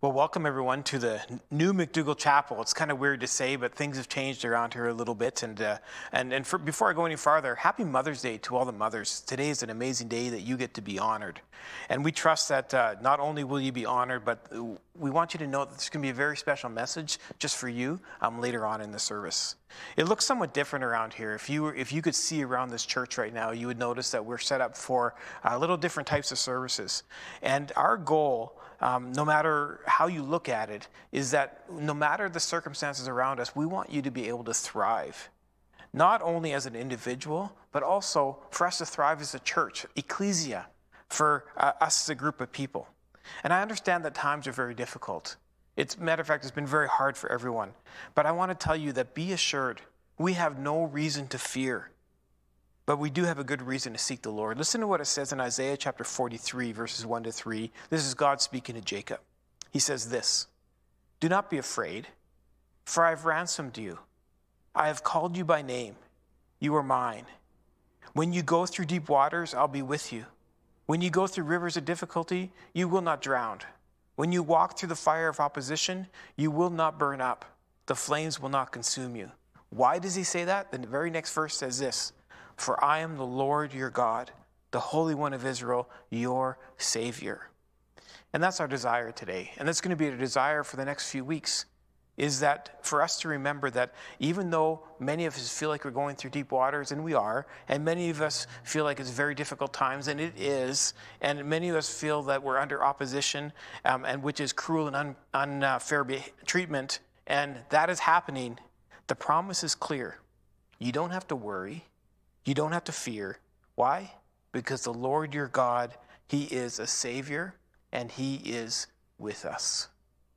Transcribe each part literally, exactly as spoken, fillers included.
Well, welcome everyone to the new McDougall Chapel. It's kind of weird to say, but things have changed around here a little bit. And uh, and and for, before I go any farther, happy Mother's Day to all the mothers. Today is an amazing day that you get to be honored. And we trust that uh, not only will you be honored, but we want you to know that there's going to be a very special message just for you um, later on in the service. It looks somewhat different around here. If you were, if you could see around this church right now, you would notice that we're set up for uh, little different types of services. And our goal, Um, no matter how you look at it, is that no matter the circumstances around us, we want you to be able to thrive. Not only as an individual, but also for us to thrive as a church, ecclesia, for uh, us as a group of people. And I understand that times are very difficult. It's, matter of fact, it's been very hard for everyone. But I want to tell you that be assured, we have no reason to fear. But we do have a good reason to seek the Lord. Listen to what it says in Isaiah chapter forty-three, verses one to three. This is God speaking to Jacob. He says this, "Do not be afraid, for I have ransomed you. I have called you by name. You are mine. When you go through deep waters, I'll be with you. When you go through rivers of difficulty, you will not drown. When you walk through the fire of opposition, you will not burn up. The flames will not consume you." Why does he say that? Then the very next verse says this, "For I am the Lord your God, the Holy One of Israel, your Savior." And that's our desire today. And that's going to be a desire for the next few weeks, is that for us to remember that even though many of us feel like we're going through deep waters, and we are, and many of us feel like it's very difficult times, and it is, and many of us feel that we're under opposition, um, and which is cruel and un, unfair be- treatment, and that is happening, the promise is clear. You don't have to worry. You don't have to fear. Why? Because the Lord your God, he is a Savior, and he is with us.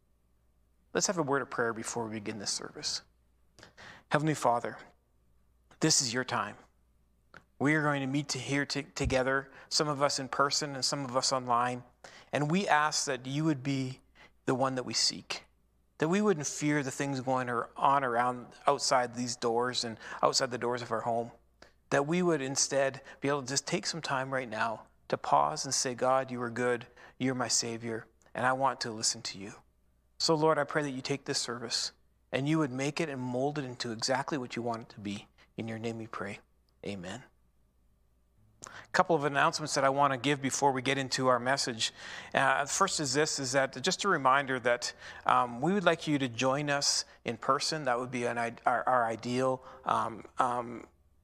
Let's have a word of prayer before we begin this service. Heavenly Father, this is your time. We are going to meet to here t- together, some of us in person and some of us online, and we ask that you would be the one that we seek, that we wouldn't fear the things going on around outside these doors and outside the doors of our home, that we would instead be able to just take some time right now to pause and say, God, you are good, you're my Savior, and I want to listen to you. So Lord, I pray that you take this service and you would make it and mold it into exactly what you want it to be. In your name we pray, amen. A couple of announcements that I want to give before we get into our message. Uh, first is this, is that just a reminder that um, we would like you to join us in person. That would be an, our, our ideal um, um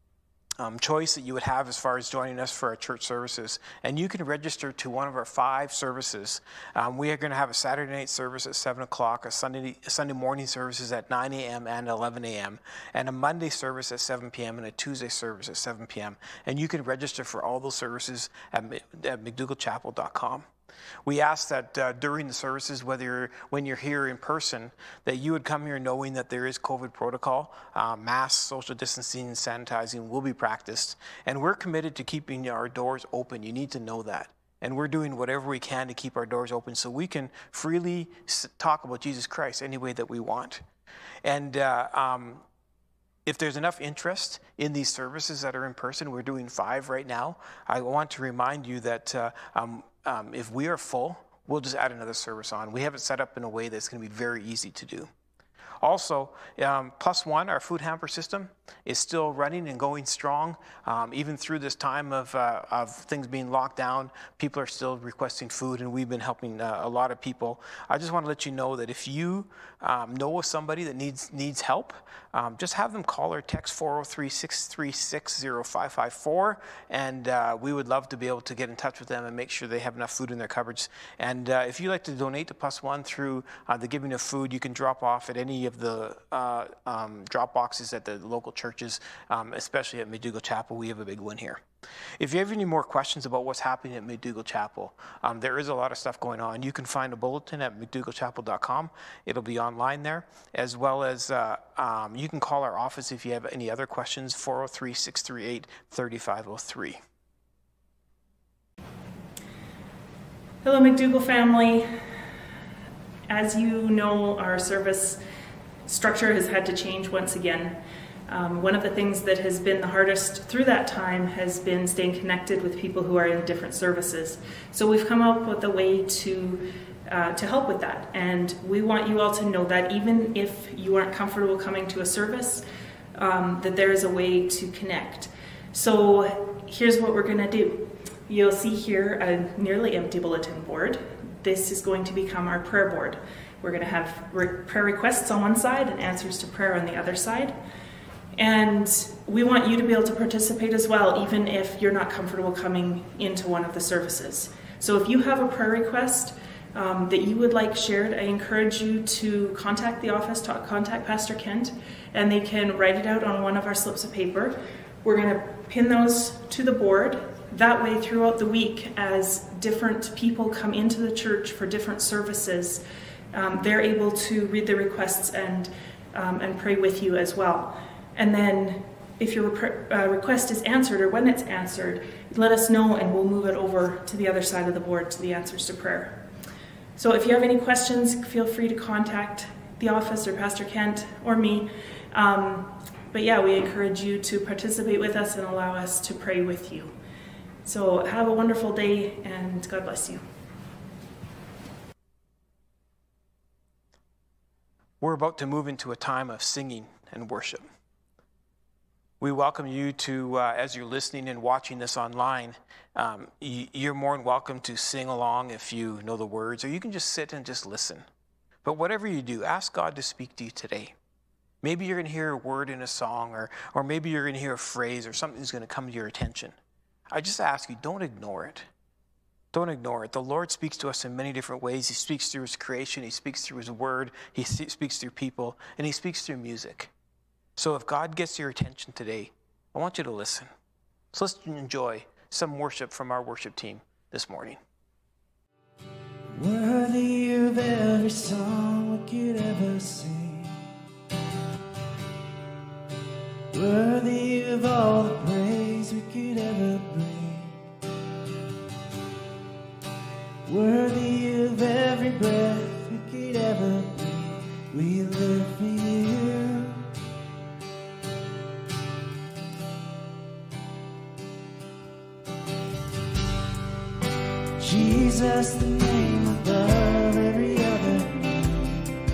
Um, choice that you would have as far as joining us for our church services. And you can register to one of our five services. Um, we are going to have a Saturday night service at seven o'clock, a Sunday a Sunday morning services at nine a.m. and eleven a.m., and a Monday service at seven p.m. and a Tuesday service at seven p.m. And you can register for all those services at, at mcdougall chapel dot com. We ask that uh, during the services, whether you're, when you're here in person, that you would come here knowing that there is COVID protocol, uh, mask, social distancing, and sanitizing will be practiced. And we're committed to keeping our doors open. You need to know that. And we're doing whatever we can to keep our doors open so we can freely talk about Jesus Christ any way that we want. And uh, um, if there's enough interest in these services that are in person, we're doing five right now. I want to remind you that uh, um, Um, if we are full, we'll just add another service on. We have it set up in a way that's going to be very easy to do. Also, um, Plus One, our food hamper system, is still running and going strong. Um, even through this time of, uh, of things being locked down, people are still requesting food, and we've been helping uh, a lot of people. I just want to let you know that if you um, know of somebody that needs needs help, um, just have them call or text four oh three, six three six, oh five five four, and uh, we would love to be able to get in touch with them and make sure they have enough food in their cupboards. And uh, if you'd like to donate to Plus One through uh, the giving of food, you can drop off at any of the uh, um, drop boxes at the local churches, um, especially at McDougall Chapel. We have a big one here. If you have any more questions about what's happening at McDougall Chapel, um, there is a lot of stuff going on. You can find a bulletin at mcdougall chapel dot com. It'll be online there, as well as uh, um, you can call our office if you have any other questions, four oh three, six three eight, three five oh three. Hello, McDougall family. As you know, our service structure has had to change once again. Um, one of the things that has been the hardest through that time has been staying connected with people who are in different services. So we've come up with a way to uh, to help with that. And we want you all to know that even if you aren't comfortable coming to a service, um, that there is a way to connect. So here's what we're going to do. You'll see here a nearly empty bulletin board. This is going to become our prayer board. We're going to have re- prayer requests on one side and answers to prayer on the other side. And we want you to be able to participate as well, even if you're not comfortable coming into one of the services. So if you have a prayer request um, that you would like shared, I encourage you to contact the office, talk, contact Pastor Kent, and they can write it out on one of our slips of paper. We're going to pin those to the board. That way, throughout the week, as different people come into the church for different services, um, they're able to read the requests and, um, and pray with you as well. And then if your uh, request is answered or when it's answered, let us know and we'll move it over to the other side of the board to the answers to prayer. So if you have any questions, feel free to contact the office or Pastor Kent or me. Um, but yeah, we encourage you to participate with us and allow us to pray with you. So have a wonderful day and God bless you. We're about to move into a time of singing and worship. We welcome you to, uh, as you're listening and watching this online, um, you're more than welcome to sing along if you know the words, or you can just sit and just listen. But whatever you do, ask God to speak to you today. Maybe you're going to hear a word in a song, or, or maybe you're going to hear a phrase, or something's going to come to your attention. I just ask you, don't ignore it. Don't ignore it. The Lord speaks to us in many different ways. He speaks through his creation. He speaks through his word. He speaks through people, and he speaks through music. So if God gets your attention today, I want you to listen. So let's enjoy some worship from our worship team this morning. Worthy of every song we could ever sing, worthy of all the praise we could ever bring, worthy of every breath we could ever breathe. We live for you. Jesus, the name above every other name.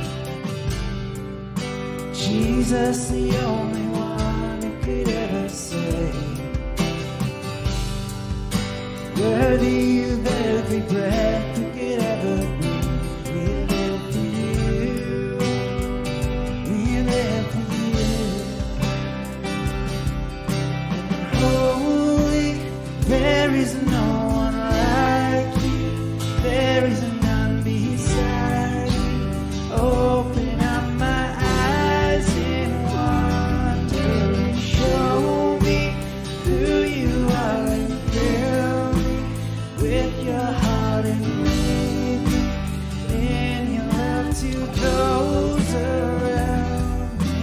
Jesus, the only one who could ever save. Worthy of every breath we could ever breathe. We live for you. We live for you. Holy, there is no there is none beside you. Open up my eyes in wonder and show me who you are and fill me with your heart and lead me in your love to those around me.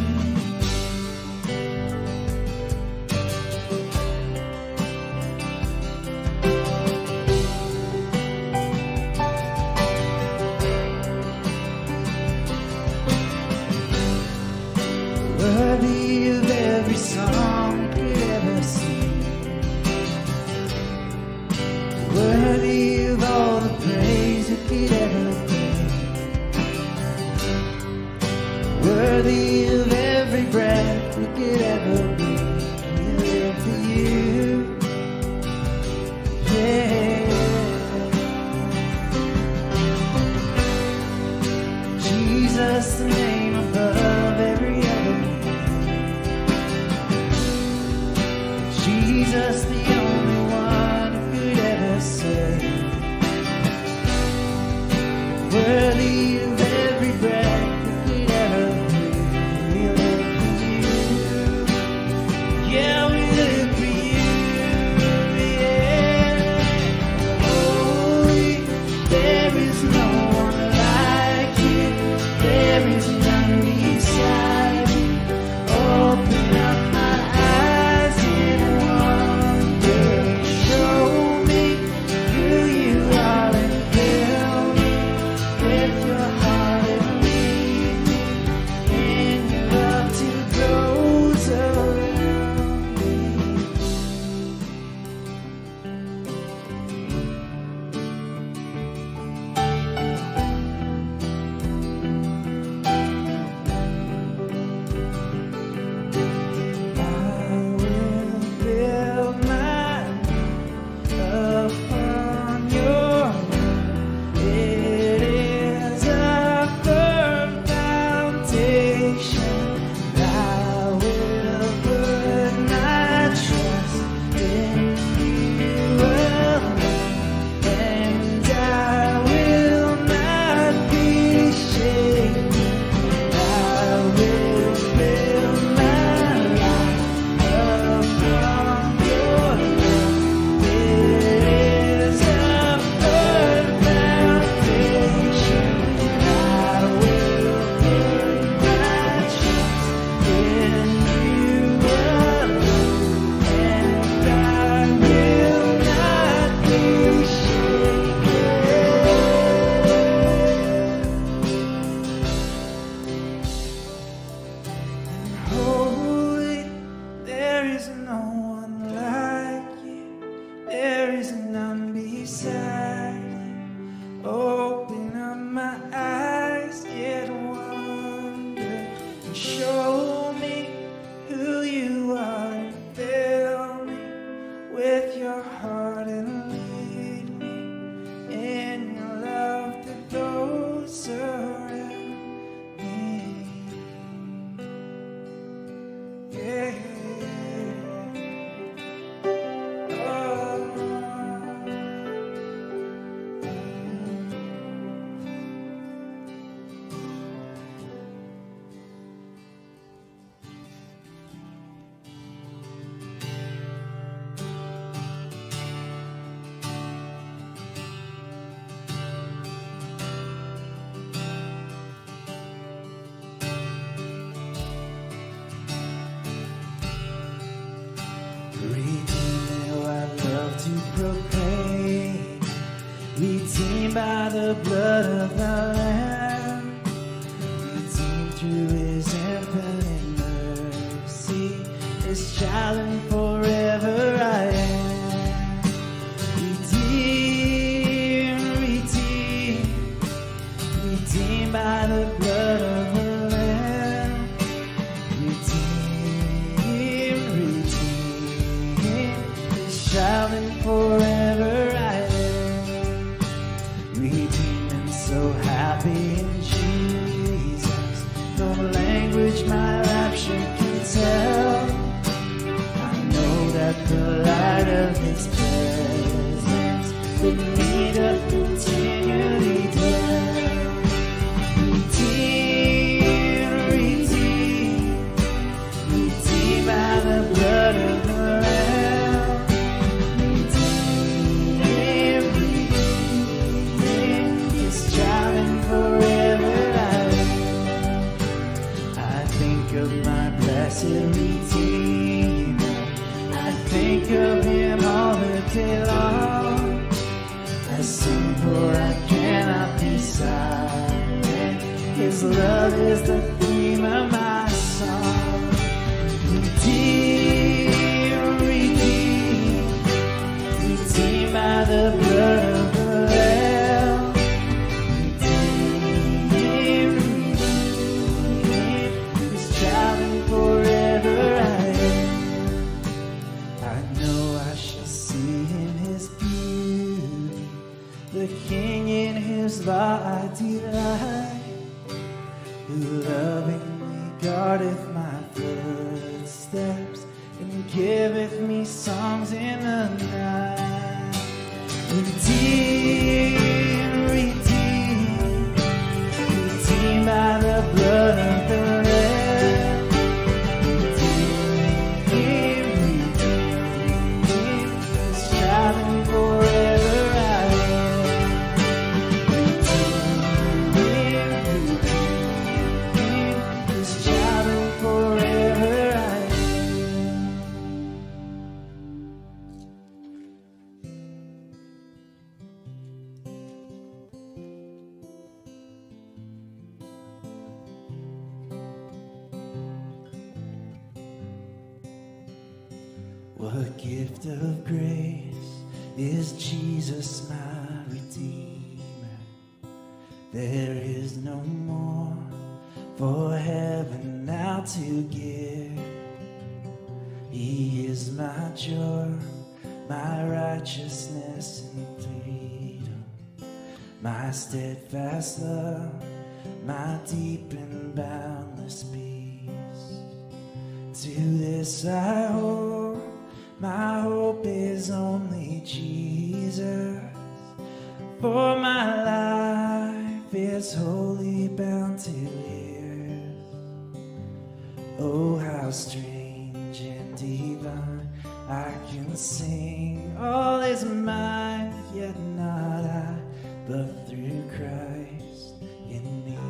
Worthy of every song we could ever sing, worthy of all the praise we could ever bring, worthy of every breath we could ever breathe. We live for you, yeah. Jesus, the name above every other name. Jesus, the only one who could ever save. Worthy of every breath we could ever breathe. We live for you. Yeah, we live for you. Yeah. Holy, there is no one like you. There is none beside you. Open up my eyes in wonder. Show me who you are and fill me with your heart. the blood of the Lamb, redeemed through His infinite mercy, His child and forever I am. Redeemed, redeemed, redeemed by the blood of the Lamb, redeemed, redeemed, His child and forever I am. Redeemed and so happy in Jesus, no language my rapture can tell. I know that the light of His presence with me doth continually dwell. Redeemed, redeemed, redeemed by the blood of the Lamb, redeemed, redeemed, His child and forever I am. I think of my blessed Redeemer, I think of Him all the day long. I sing for I cannot be silent, His love is the theme of my song. Redeemed, redeemed, redeemed by the blood of the Lamb, redeemed, redeemed, His child and forever I am. I know I shall see in His beauty, the King in His law I delight, who lovingly guardeth my footsteps and giveth me songs in the night. Redeemed, redeemed, redeemed by the blood of the Lamb, redeemed, redeemed, His child and forever I am. Redeemed, redeemed, His child and forever I am. What gift of grace is Jesus my Redeemer? There is no more for heaven now to give. He is my joy, my righteousness and freedom, my steadfast love, my deep and boundless peace. To this I hold, my hope is only Jesus, for my life is wholly bound to His. Oh, how strange and divine, I can sing all is mine, yet not I, but through Christ in me.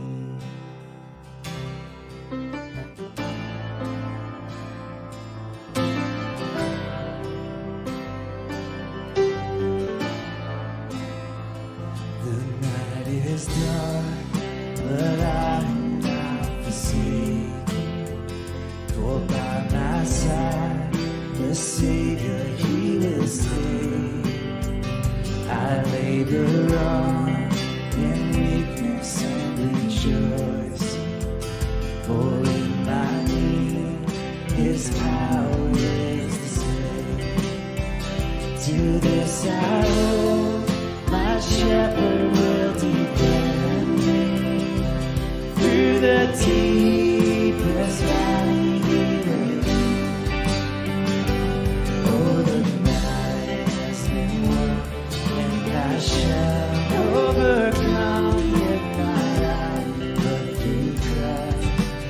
Is dark, but I am not forsaken, for by my side the Savior He will stay. I labor on in weakness and rejoicing, for in my need His power is displayed. To this I owe, my shepherd will defend me through the deepest valley He will lead. Oh, the night has been won, and I shall overcome, yet not I, but through Christ.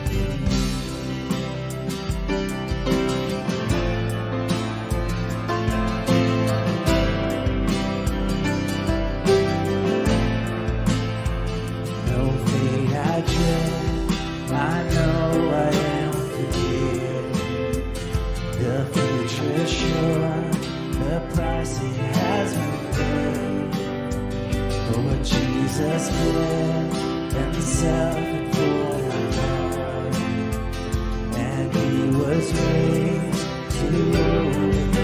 I know I am forgiven. The future is sure, the price He has been paid. Lord, Jesus bled himself for our body, and he was raised to live.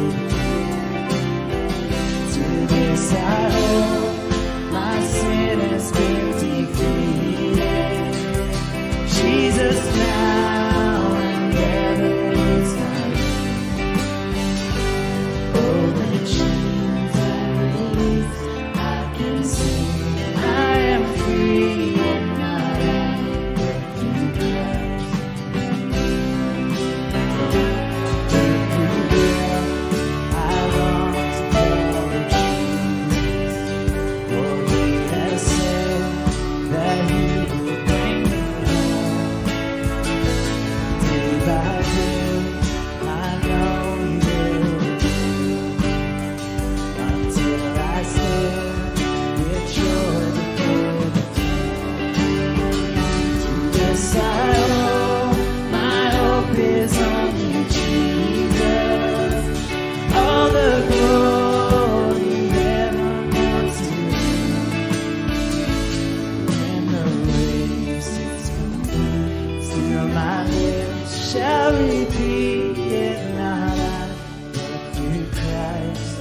To this I hope my sin has been defeated. Jesus now and ever is mine. Oh, the chains are released, I can sing, I am free and not out, but through Christ. Through death, I long to follow Jesus, for he has said that he will bring me home. Day by day, I know he will do, until I stand with joy before the throne. To this I owe, my hope is only Jesus. All the glory evermore to him. When the race is complete, still my lips shall repeat, yet not I, but through Christ.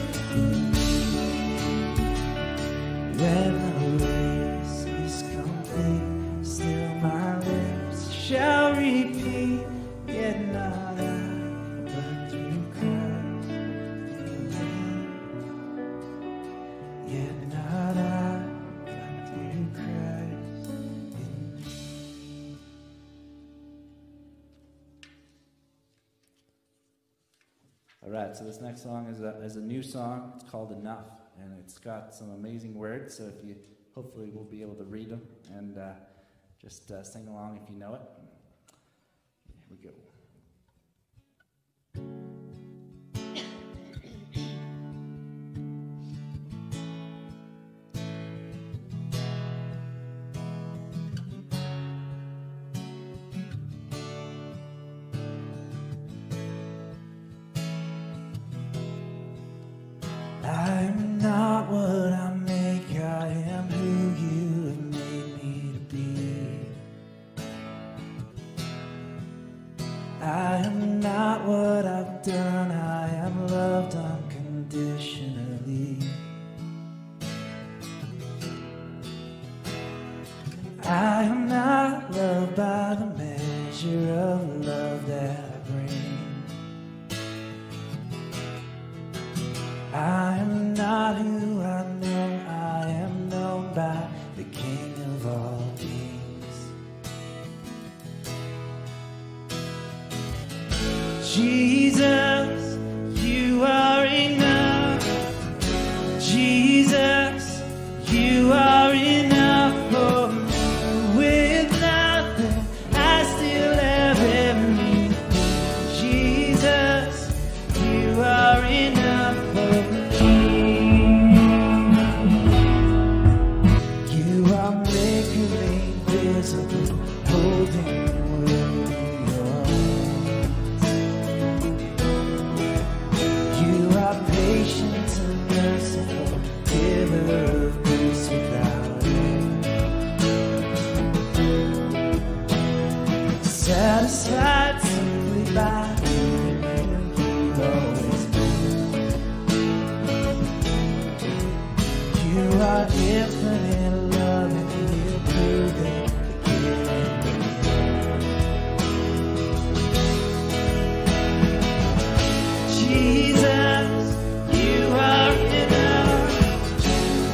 When the race is complete, still my lips shall repeat, yet not I, but through Christ. Yet not I, but through Christ in me. All right, so this next song is a, is a new song. It's called Enough, and it's got some amazing words. So if you, hopefully, we'll be able to read them and uh, just uh, sing along if you know it. Here we go. I'm not what I make, I am who you have made me to be. I am not what I've done, I am loved unconditionally. I am not loved by the measure of love that I bring. I am not who I know, I am known by the King of all kings. Jesus, you are enough. Jesus, you are enough for me. With nothing, I still have everything. Jesus, you are enough for me. You are making me visible, holding the world in your arms. You are patient and merciful, giver of grace without end. Satisfied simply by remembering you've always been. You are infinite love and you prove it again and again. Jesus, you are enough.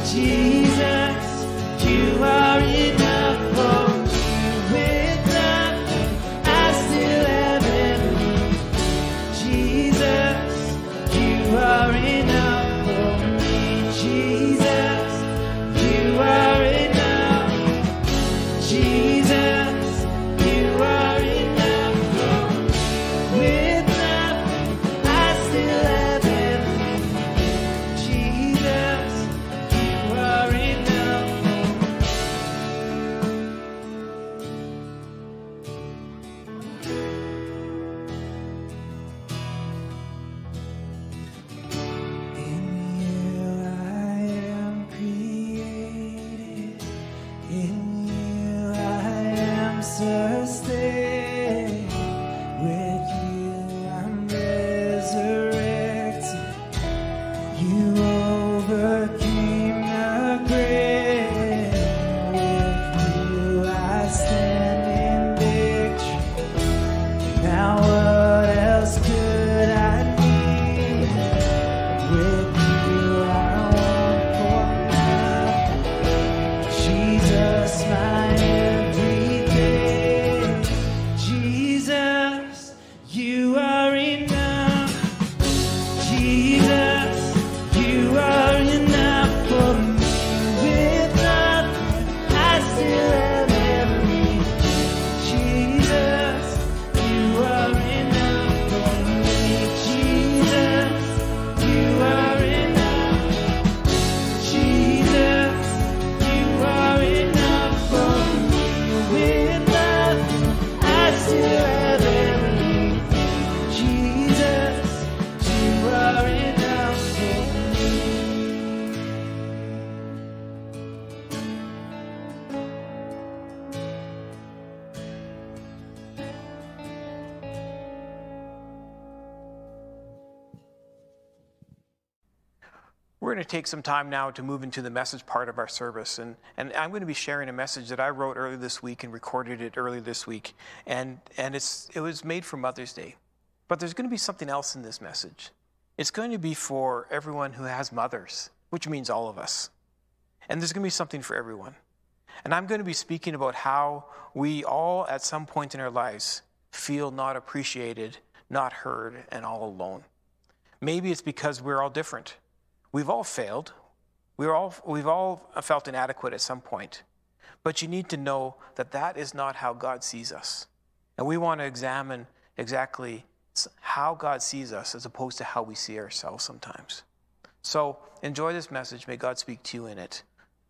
Jesus, you are enough for me. With nothing, I still have everything. Jesus, you are enough for me. Jesus, you are enough. Jesus, you are enough for me. With nothing, I still have everything. Jesus, you are enough for me. In you I am created. I'm sustained. With you I'm resurrected. You overcame the grave. With you I stand in victory. Now what else could I need? With you I want for nothing. Jesus, my everyday. Jesus, you are enough. Jesus, you are enough for me. With nothing, I still have everything. Jesus, you are enough for me. Jesus, you are enough. Jesus, you are enough for me. With nothing, I still have everything. Jesus, you are enough for me. We're going to take some time now to move into the message part of our service. And, and I'm going to be sharing a message that I wrote earlier this week and recorded it earlier this week. And, and it's, it was made for Mother's Day. But there's going to be something else in this message. It's going to be for everyone who has mothers, which means all of us. And there's going to be something for everyone. And I'm going to be speaking about how we all, at some point in our lives, feel not appreciated, not heard, and all alone. Maybe it's because we're all different. We've all failed. We're all, we've all felt inadequate at some point. But you need to know that that is not how God sees us. And we want to examine exactly how God sees us as opposed to how we see ourselves sometimes. So enjoy this message. May God speak to you in it.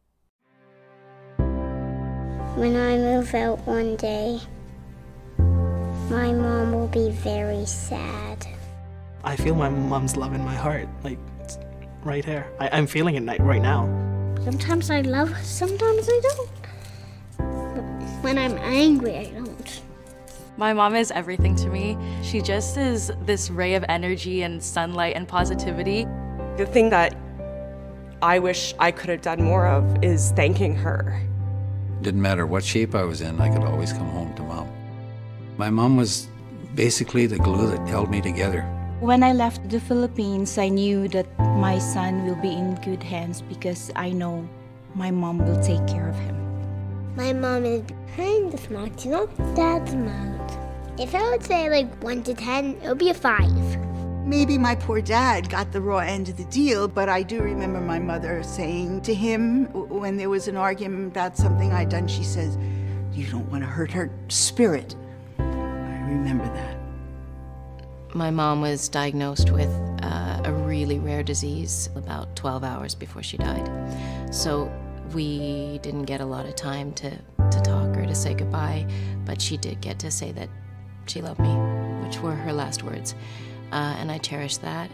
When I move out one day, my mom will be very sad. I feel my mom's love in my heart, like it's right here. I, I'm feeling it ni- right now. Sometimes I love her, sometimes I don't. But when I'm angry, I don't. My mom is everything to me. She just is this ray of energy and sunlight and positivity. The thing that I wish I could have done more of is thanking her. Didn't matter what shape I was in, I could always come home to Mom. My mom was basically the glue that held me together. When I left the Philippines, I knew that my son will be in good hands because I know my mom will take care of him. My mom is kind of smart, you know? That's smart. If I would say like one to ten, it would be a five. Maybe my poor dad got the raw end of the deal, but I do remember my mother saying to him when there was an argument about something I'd done, she says, "You don't want to hurt her spirit." I remember that. My mom was diagnosed with uh, a really rare disease about twelve hours before she died. So we didn't get a lot of time to, to talk or to say goodbye, but she did get to say that she loved me, which were her last words. Uh, and I cherish that.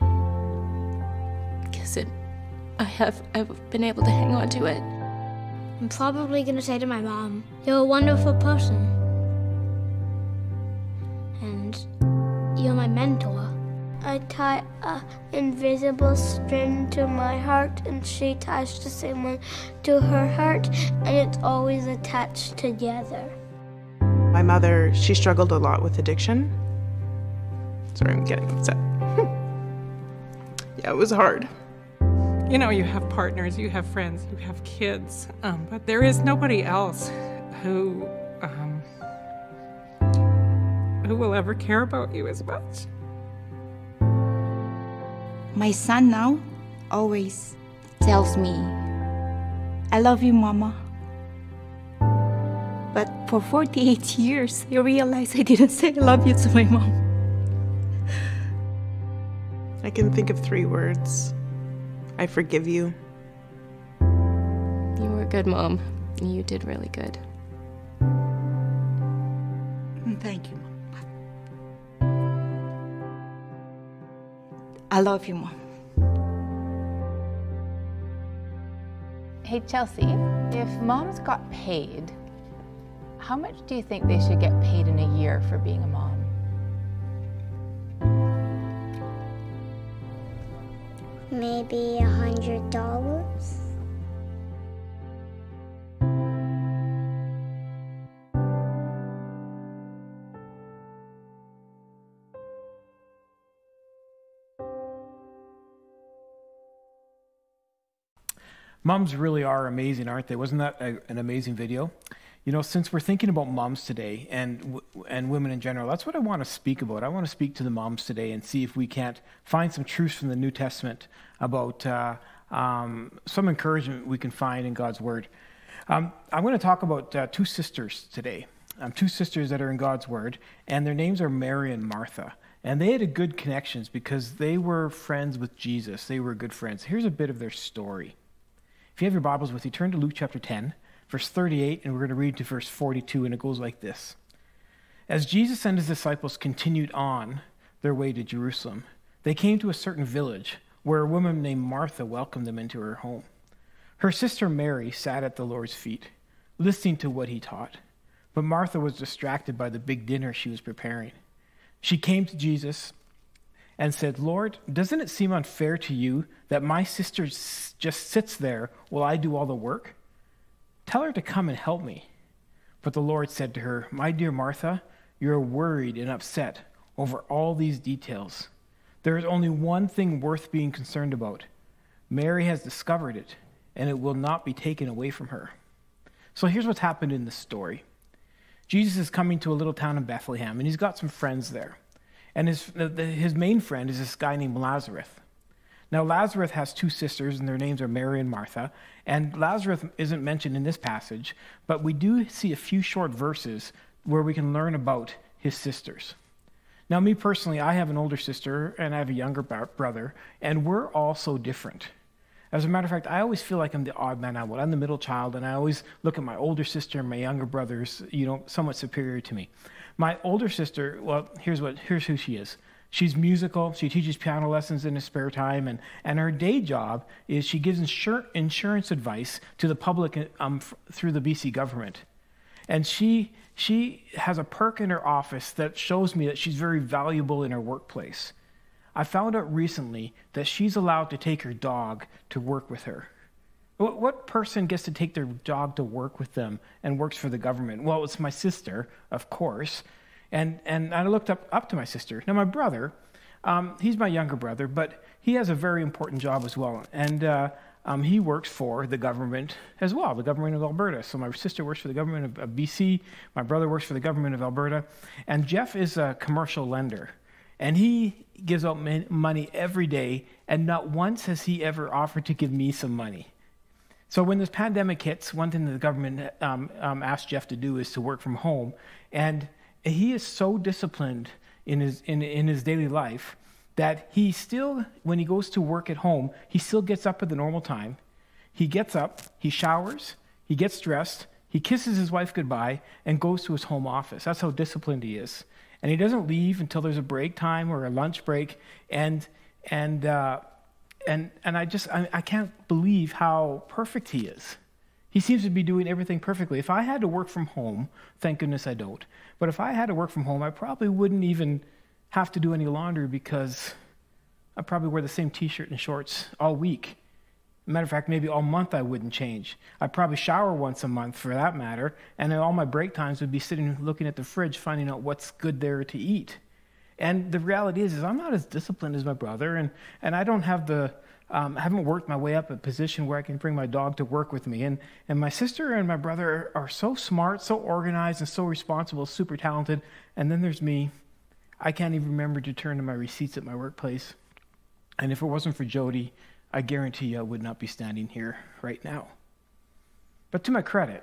Because it, I have, I've been able to hang on to it. I'm probably gonna say to my mom, "You're a wonderful person. And you're my mentor." I tie an invisible string to my heart, and she ties the same one to her heart, and it's always attached together. My mother, she struggled a lot with addiction. Sorry, I'm getting upset. Yeah, it was hard. You know, you have partners, you have friends, you have kids, um, but there is nobody else who, um, who will ever care about you as much. My son now always tells me, "I love you, Mama." But for forty-eight years, I realized I didn't say I love you to my mom. I can think of three words. I forgive you. You were a good mom. You did really good. Thank you, Mom. I love you, Mom. Hey, Chelsea, if Mom's got paid, How much do you think they should get paid in a year for being a mom? Maybe a hundred dollars. Moms really are amazing, aren't they? Wasn't that a, an amazing video? You know, since we're thinking about moms today and and women in general, that's what I want to speak about. I want to speak to the moms today and see if we can't find some truths from the New Testament about uh, um, some encouragement we can find in God's Word. Um, I'm going to talk about uh, two sisters today, um, two sisters that are in God's Word, and their names are Mary and Martha. And they had a good connections because they were friends with Jesus. They were good friends. Here's a bit of their story. If you have your Bibles with you, turn to Luke chapter ten, verse thirty-eight, and we're going to read to verse forty-two, and it goes like this. As Jesus and his disciples continued on their way to Jerusalem, they came to a certain village where a woman named Martha welcomed them into her home. Her sister Mary sat at the Lord's feet, listening to what he taught, but Martha was distracted by the big dinner she was preparing. She came to Jesus and said, "Lord, doesn't it seem unfair to you that my sister just sits there while I do all the work? Tell her to come and help me." But the Lord said to her, "My dear Martha, you're worried and upset over all these details. There is only one thing worth being concerned about. Mary has discovered it, and it will not be taken away from her." So here's what's happened in this story. Jesus is coming to a little town in Bethlehem, and he's got some friends there. And his, his main friend is this guy named Lazarus. Now, Lazarus has two sisters, and their names are Mary and Martha. And Lazarus isn't mentioned in this passage, but we do see a few short verses where we can learn about his sisters. Now, me personally, I have an older sister, and I have a younger brother, and we're all so different. As a matter of fact, I always feel like I'm the odd man out. I'm the middle child, and I always look at my older sister and my younger brothers, you know, somewhat superior to me. My older sister, well, here's what here's who she is. She's musical. She teaches piano lessons in her spare time, and, and her day job is she gives insur- insurance advice to the public um, f- through the B C government. And she she has a perk in her office that shows me that she's very valuable in her workplace. I found out recently that she's allowed to take her dog to work with her. What, what person gets to take their dog to work with them and works for the government? Well, it's my sister, of course. And and I looked up, up to my sister. Now, my brother, um, he's my younger brother, but he has a very important job as well. And uh, um, he works for the government as well, the government of Alberta. So my sister works for the government of, of B C. My brother works for the government of Alberta. And Jeff is a commercial lender. And he gives out money every day, and not once has he ever offered to give me some money. So when this pandemic hits, one thing that the government um, um, asked Jeff to do is to work from home. And he is so disciplined in his in, in his daily life that he still, when he goes to work at home, he still gets up at the normal time. He gets up, he showers, he gets dressed, he kisses his wife goodbye, and goes to his home office. That's how disciplined he is. And he doesn't leave until there's a break time or a lunch break. And and uh, and and I just I, I can't believe how perfect he is. He seems to be doing everything perfectly. If I had to work from home, thank goodness I don't. But if I had to work from home, I probably wouldn't even have to do any laundry because I'd probably wear the same T-shirt and shorts all week. Matter of fact, maybe all month I wouldn't change. I'd probably shower once a month for that matter, and then all my break times would be sitting looking at the fridge, finding out what's good there to eat. And the reality is, is I'm not as disciplined as my brother, and, and I don't have the, um, I haven't worked my way up a position where I can bring my dog to work with me. And, and my sister and my brother are so smart, so organized, and so responsible, super talented. And then there's me. I can't even remember to turn to my receipts at my workplace. And if it wasn't for Jody, I guarantee you I would not be standing here right now. But to my credit,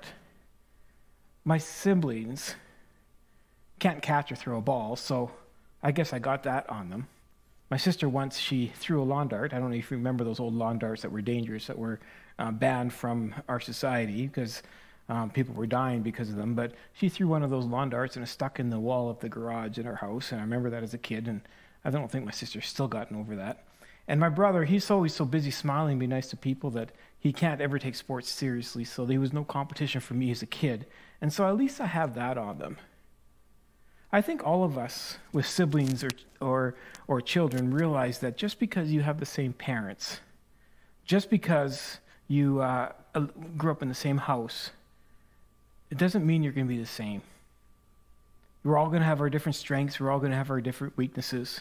my siblings can't catch or throw a ball, so I guess I got that on them. My sister once, she threw a lawn dart. I don't know if you remember those old lawn darts that were dangerous, that were uh, banned from our society because um, people were dying because of them. But she threw one of those lawn darts and it stuck in the wall of the garage in our house. And I remember that as a kid, and I don't think my sister's still gotten over that. And my brother, he's always so busy smiling and being nice to people that he can't ever take sports seriously, so there was no competition for me as a kid. And so at least I have that on them. I think all of us with siblings or, or, or children realize that just because you have the same parents, just because you uh, grew up in the same house, it doesn't mean you're going to be the same. We're all going to have our different strengths. We're all going to have our different weaknesses.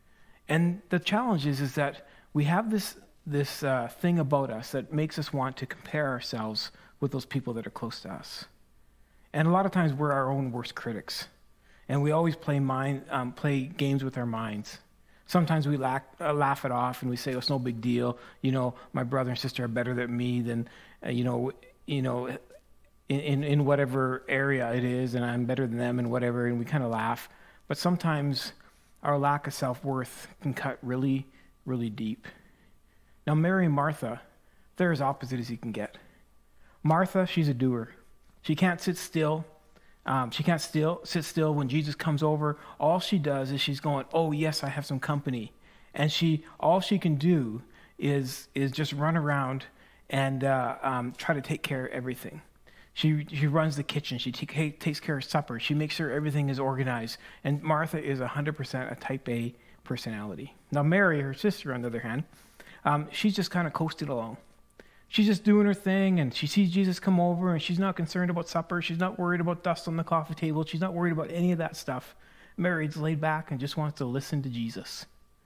And the challenge is, is that we have this, this uh, thing about us that makes us want to compare ourselves with those people that are close to us. And a lot of times we're our own worst critics. And we always play mind, um, play games with our minds. Sometimes we laugh, uh, laugh it off and we say, oh, it's no big deal. You know, my brother and sister are better than me than, uh, you know, you know, in, in, in whatever area it is, and I'm better than them and whatever, and we kind of laugh. But sometimes our lack of self-worth can cut really, really deep. Now, Mary and Martha, they're as opposite as you can get. Martha, she's a doer. She can't sit still. Um, she can't still sit still when Jesus comes over. All she does is she's going, oh, yes, I have some company. And she, all she can do is is just run around and uh, um, try to take care of everything. She she runs the kitchen. She t- takes care of supper. She makes sure everything is organized. And Martha is one hundred percent a type A personality. Now, Mary, her sister, on the other hand, um, she's just kind of coasting along. She's just doing her thing, and she sees Jesus come over, and she's not concerned about supper. She's not worried about dust on the coffee table. She's not worried about any of that stuff. Mary's laid back and just wants to listen to Jesus.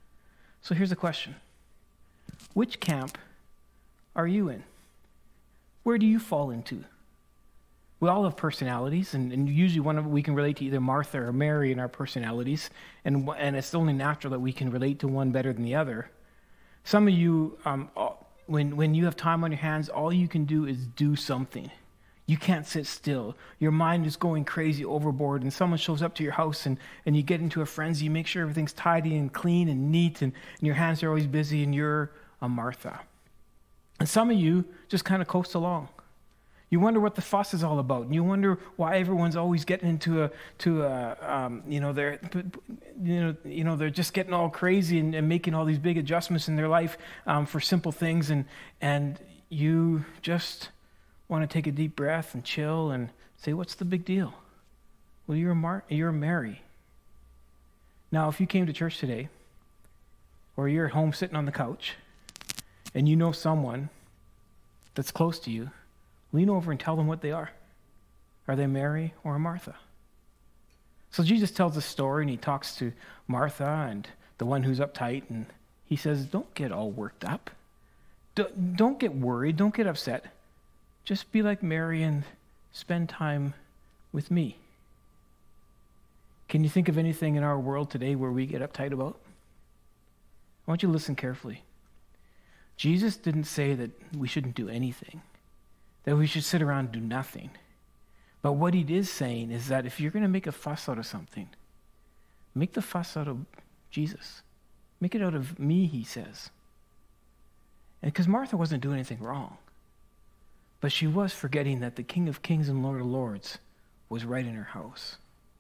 So here's the question. Which camp are you in? Where do you fall into? We all have personalities, and, and usually one of we can relate to either Martha or Mary in our personalities, and, and it's only natural that we can relate to one better than the other. Some of you... Um, When when you have time on your hands, all you can do is do something. You can't sit still. Your mind is going crazy overboard, and someone shows up to your house, and, and you get into a frenzy. You make sure everything's tidy and clean and neat, and, and your hands are always busy, and you're a Martha. And some of you just kind of coast along. You wonder what the fuss is all about, and you wonder why everyone's always getting into a to a um, you know they're you know you know they're just getting all crazy and, and making all these big adjustments in their life um, for simple things, and and you just want to take a deep breath and chill and say, what's the big deal? Well, you're a Mar- you're a Mary. Now, if you came to church today, or you're at home sitting on the couch, and you know someone that's close to you, lean over and tell them what they are. Are they Mary or a Martha? So Jesus tells a story, and he talks to Martha and the one who's uptight, and he says, don't get all worked up. Don't, don't get worried. Don't get upset. Just be like Mary and spend time with me. Can you think of anything in our world today where we get uptight about? I want you to listen carefully. Jesus didn't say that we shouldn't do anything, that we should sit around and do nothing. But what he is saying is that if you're going to make a fuss out of something, make the fuss out of Jesus. Make it out of me, he says. And because Martha wasn't doing anything wrong, but she was forgetting that the King of Kings and Lord of Lords was right in her house.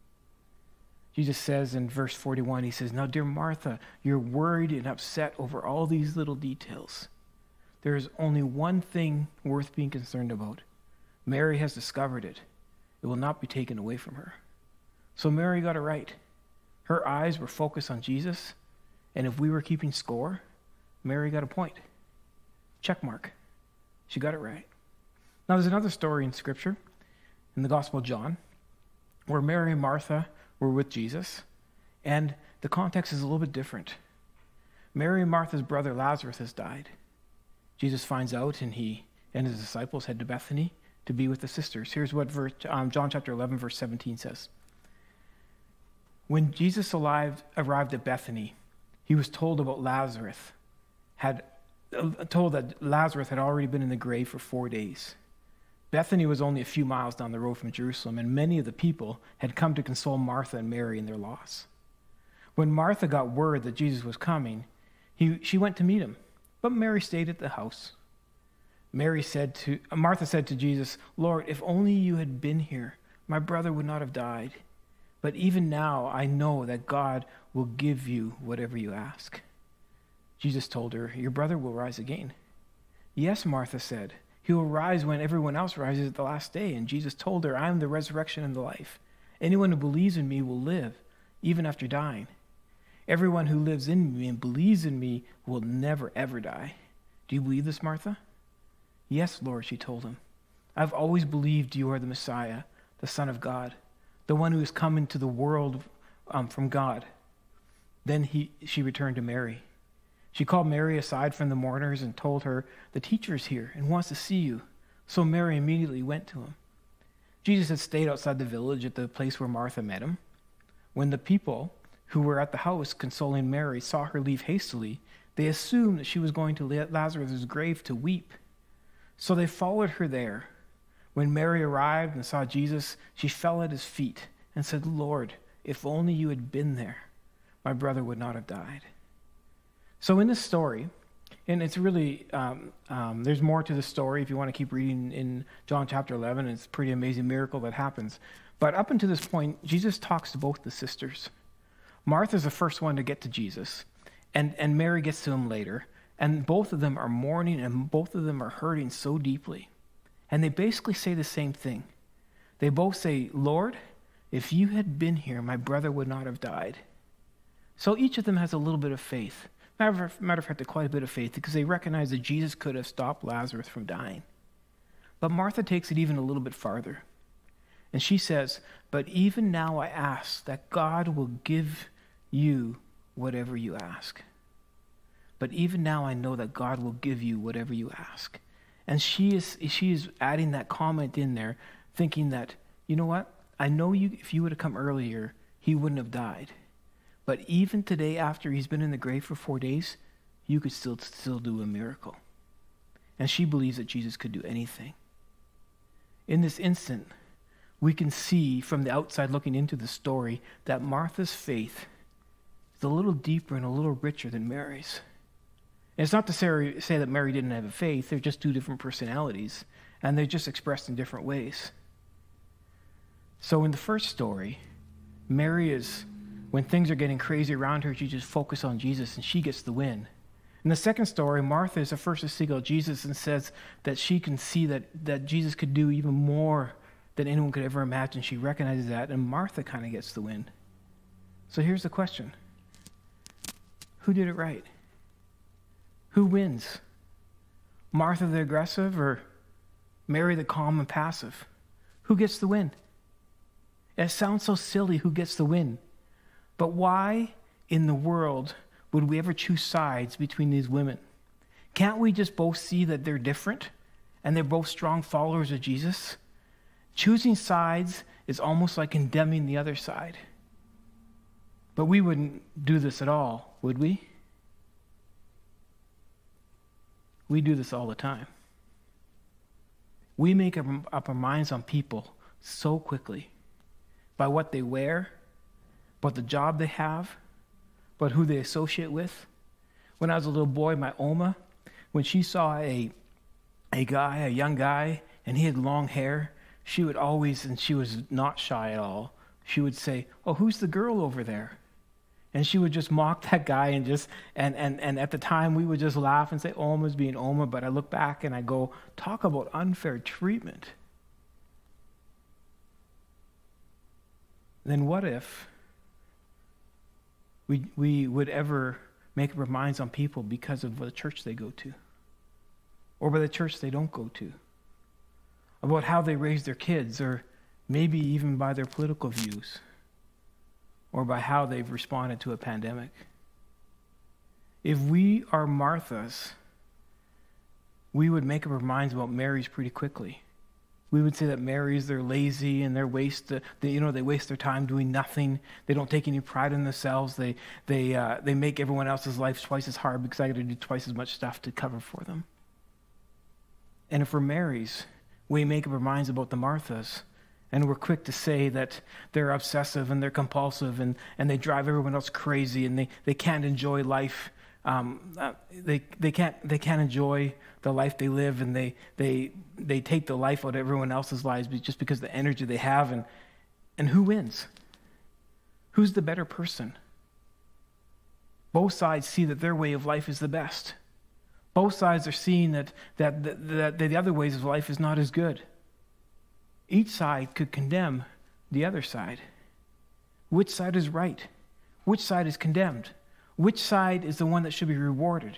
Jesus says in verse forty-one, he says, now, dear Martha, you're worried and upset over all these little details. There is only one thing worth being concerned about. Mary has discovered it. It will not be taken away from her. So Mary got it right. Her eyes were focused on Jesus, and if we were keeping score, Mary got a point. Check mark. She got it right. Now, there's another story in Scripture, in the Gospel of John, where Mary and Martha were with Jesus, and the context is a little bit different. Mary and Martha's brother Lazarus has died. Jesus finds out, and he and his disciples head to Bethany to be with the sisters. Here's what verse, um, John chapter eleven, verse seventeen says. When Jesus arrived, arrived at Bethany, he was told about Lazarus, had uh, told that Lazarus had already been in the grave for four days. Bethany was only a few miles down the road from Jerusalem, and many of the people had come to console Martha and Mary in their loss. When Martha got word that Jesus was coming, he, she went to meet him, but Mary stayed at the house. Mary said to Martha said to Jesus, Lord, if only you had been here, my brother would not have died. But even now I know that God will give you whatever you ask. Jesus told her, your brother will rise again. Yes, Martha said, he will rise when everyone else rises at the last day. And Jesus told her, I am the resurrection and the life. Anyone who believes in me will live, even after dying. Everyone who lives in me and believes in me will never, ever die. Do you believe this, Martha? Yes, Lord, she told him. I've always believed you are the Messiah, the Son of God, the one who has come into the world um, from God. Then he, she returned to Mary. She called Mary aside from the mourners and told her, the teacher is here and wants to see you. So Mary immediately went to him. Jesus had stayed outside the village at the place where Martha met him. When the people who were at the house consoling Mary saw her leave hastily, they assumed that she was going to Lazarus' grave to weep. So they followed her there. When Mary arrived and saw Jesus, she fell at his feet and said, Lord, if only you had been there, my brother would not have died. So in this story, and it's really, um, um, there's more to the story if you want to keep reading in John chapter eleven. It's a pretty amazing miracle that happens. But up until this point, Jesus talks to both the sisters. Martha's the first one to get to Jesus, and, and Mary gets to him later. And both of them are mourning, and both of them are hurting so deeply. And they basically say the same thing. They both say, Lord, if you had been here, my brother would not have died. So each of them has a little bit of faith. Matter of, matter of fact, quite a bit of faith, because they recognize that Jesus could have stopped Lazarus from dying. But Martha takes it even a little bit farther. And she says, but even now I ask that God will give you whatever you ask. But even now I know that God will give you whatever you ask. And she is she is adding that comment in there, thinking that, you know what? I know you. If you would have come earlier, he wouldn't have died. But even today, after he's been in the grave for four days, you could still still do a miracle. And she believes that Jesus could do anything. In this instant, we can see from the outside looking into the story that Martha's faith is a little deeper and a little richer than Mary's. And it's not to say, say that Mary didn't have a faith. They're just two different personalities, and they're just expressed in different ways. So in the first story, Mary is, when things are getting crazy around her, she just focuses on Jesus, and she gets the win. In the second story, Martha is the first to seek out Jesus and says that she can see that, that Jesus could do even more than anyone could ever imagine. She recognizes that, and Martha kind of gets the win. So here's the question. Who did it right? Who wins? Martha the aggressive or Mary the calm and passive? Who gets the win? It sounds so silly, who gets the win? But why in the world would we ever choose sides between these women? Can't we just both see that they're different and they're both strong followers of Jesus? Choosing sides is almost like condemning the other side. But we wouldn't do this at all, would we? We do this all the time. We make up our minds on people so quickly by what they wear, by the job they have, by who they associate with. When I was a little boy, my Oma, when she saw a, a guy, a young guy, and he had long hair, she would always, and she was not shy at all, she would say, oh, who's the girl over there? And she would just mock that guy and just, and, and, and at the time we would just laugh and say, Oma's being Oma, but I look back and I go, talk about unfair treatment. Then what if we, we would ever make up our minds on people because of the church they go to? Or by the church they don't go to? About how they raise their kids, or maybe even by their political views? Or by how they've responded to a pandemic. If we are Marthas, we would make up our minds about Marys pretty quickly. We would say that Marys, they're lazy and they're waste, they, you know, they waste their time doing nothing. They don't take any pride in themselves. They they uh, they make everyone else's life twice as hard because I got to do twice as much stuff to cover for them. And if we're Marys, we make up our minds about the Marthas. And we're quick to say that they're obsessive and they're compulsive and, and they drive everyone else crazy and they, they can't enjoy life. Um, uh, they they can't they can't enjoy the life they live, and they they they take the life out of everyone else's lives just because of the energy they have. And and who wins? Who's the better person? Both sides see that their way of life is the best. Both sides are seeing that, that, that, that the other ways of life is not as good. Each side could condemn the other side. Which side is right? Which side is condemned? Which side is the one that should be rewarded?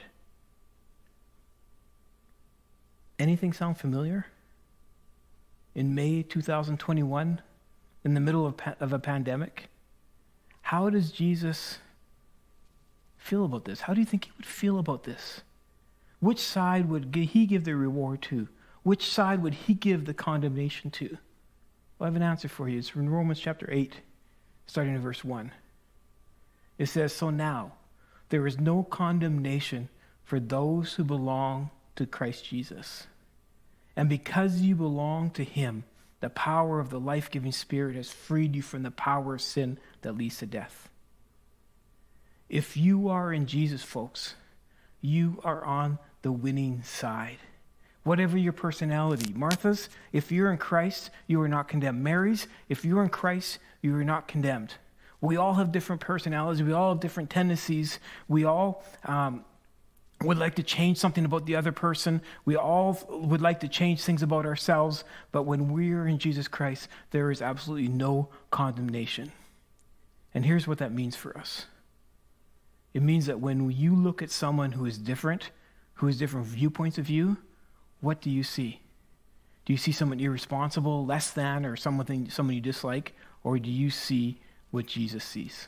Anything sound familiar? In May two thousand twenty-one, in the middle of, pa- of a pandemic, how does Jesus feel about this? How do you think he would feel about this? Which side would he give the reward to? Which side would he give the condemnation to? Well, I have an answer for you. It's from Romans chapter eight, starting in verse one. It says, "So now there is no condemnation for those who belong to Christ Jesus. And because you belong to him, the power of the life-giving Spirit has freed you from the power of sin that leads to death." If you are in Jesus, folks, you are on the winning side. Whatever your personality. Martha's, if you're in Christ, you are not condemned. Mary's, if you're in Christ, you are not condemned. We all have different personalities. We all have different tendencies. We all um, would like to change something about the other person. We all would like to change things about ourselves. But when we're in Jesus Christ, there is absolutely no condemnation. And here's what that means for us. It means that when you look at someone who is different, who has different viewpoints of you, what do you see? Do you see someone irresponsible, less than, or someone, someone you dislike? Or do you see what Jesus sees?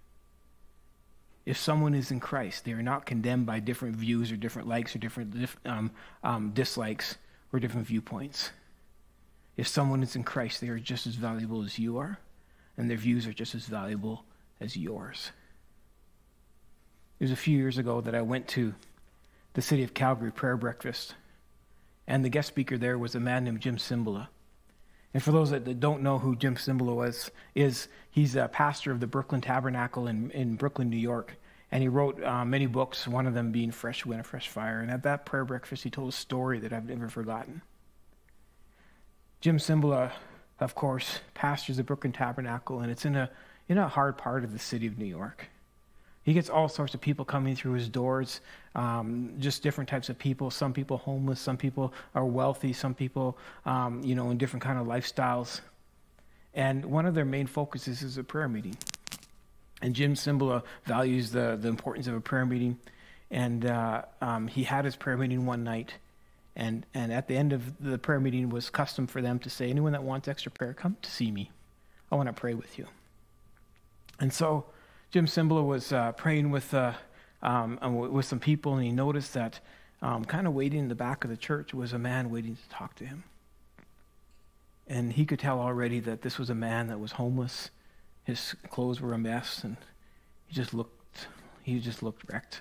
If someone is in Christ, they are not condemned by different views or different likes or different um, um, dislikes or different viewpoints. If someone is in Christ, they are just as valuable as you are, and their views are just as valuable as yours. It was a few years ago that I went to the City of Calgary prayer breakfast, and the guest speaker there was a man named Jim Cymbala. And for those that don't know who Jim Cymbala was, is he's a pastor of the Brooklyn Tabernacle in, in Brooklyn, New York. And he wrote uh, many books, one of them being Fresh Wind, a Fresh Fire. And at that prayer breakfast, he told a story that I've never forgotten. Jim Cymbala, of course, pastors the Brooklyn Tabernacle, and it's in a, in a hard part of the city of New York. He gets all sorts of people coming through his doors, um, just different types of people. Some people homeless, some people are wealthy, some people, um, you know, in different kind of lifestyles. And one of their main focuses is a prayer meeting. And Jim Cymbala values the, the importance of a prayer meeting. And uh, um, he had his prayer meeting one night. And, and at the end of the prayer meeting was custom for them to say, anyone that wants extra prayer, come to see me. I want to pray with you. And so Jim Cymbala was uh, praying with uh, um, with some people, and he noticed that um, kind of waiting in the back of the church was a man waiting to talk to him. And he could tell already that this was a man that was homeless. His clothes were a mess, and he just looked he just looked wrecked.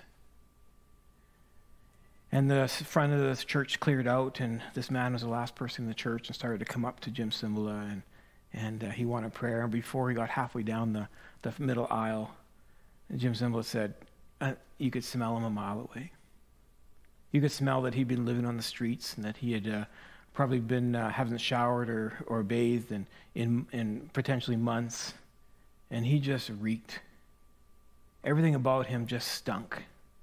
And the front of the church cleared out, and this man was the last person in the church and started to come up to Jim Cymbala, and and uh, he wanted prayer. And before he got halfway down the, the middle aisle, Jim Cymbala said, uh, you could smell him a mile away. You could smell that he'd been living on the streets and that he had uh, probably been uh, haven't showered or, or bathed in, in, in potentially months. And he just reeked. Everything about him just stunk.